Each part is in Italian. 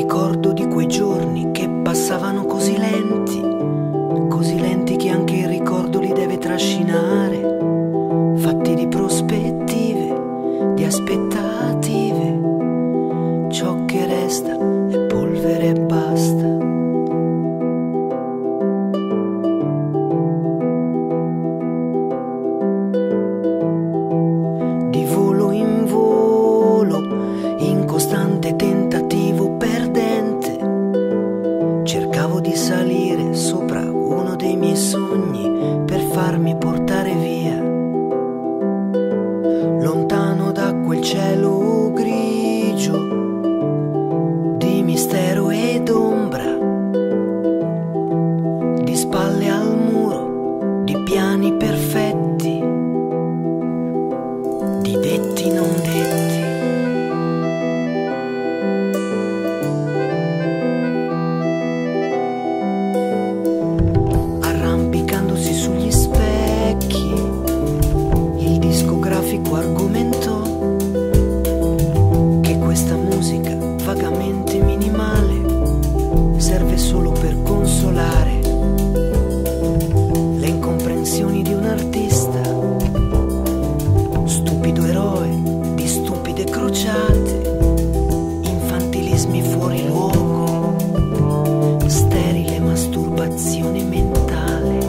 ricordo di quei giorni che passavano così lenti che anche il ricordo li deve trascinare, fatti di prospettive, di aspettative. Ciò che resta è polvere e basta. Di volo, in costante tentativo perdente, cercavo di salire sopra uno dei miei sogni per farmi portare via, lontano da quel cielo grigio di mistero ed ombra, di spalle al muro, di piani perfetti, di detti non detti. Arrampicandosi sugli specchi, il discografico argomentò che questa musica vagamente minimale serve solo per consolare le incomprensioni di un artista, stupido eroe di stupide crociate, infantilismi fuori luogo, sterile masturbazione mentale.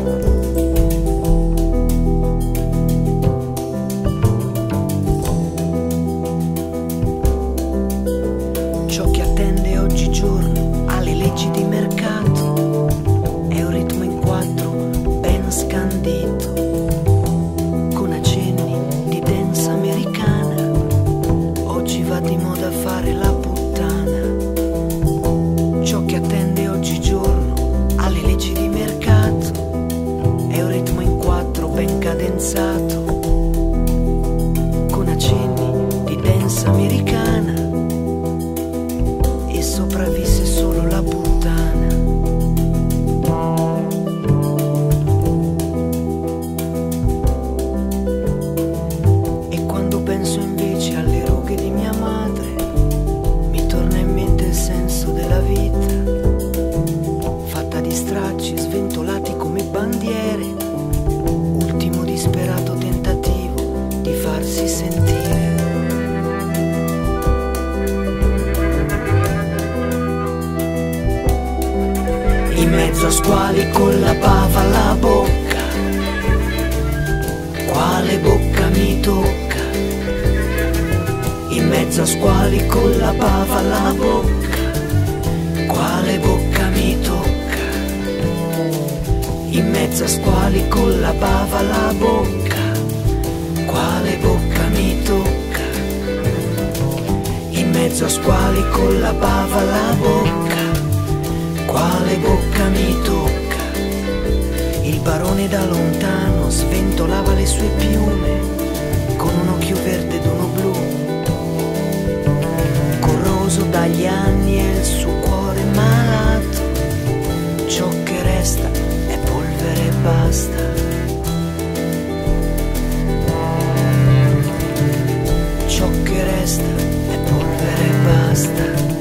Ciò che attende oggigiorno alle leggi di mercato è un ritmo in quattro ben scandito, con accenni di dance americana. Oggi va di moda fare la puttana. Ciò che attende oggigiorno alle leggi di mercato è un ritmo in quattro ben cadenzato, con accenni di dance americana, e sopravvisse solo la puttana. E quando penso invece alle rughe di mia madre, mi torna in mente il senso della vita, fatta di stracci sventolati come bandiere, ultimo disperato tentativo di farsi sentire. In mezzo a squali con la bava alla bocca, quale bocca mi tocca? In mezzo a squali con la bava alla bocca, quale bocca mi tocca? In mezzo a squali con la bava alla bocca, quale bocca mi tocca? In mezzo a squali con la bava alla bocca, quale bocca mi tocca? Il barone da lontano sventolava le sue piume con un occhio verde ed uno blu, corroso dagli anni e il suo cuore malato. Ciò che resta è polvere e basta. Ciò che resta è polvere e basta.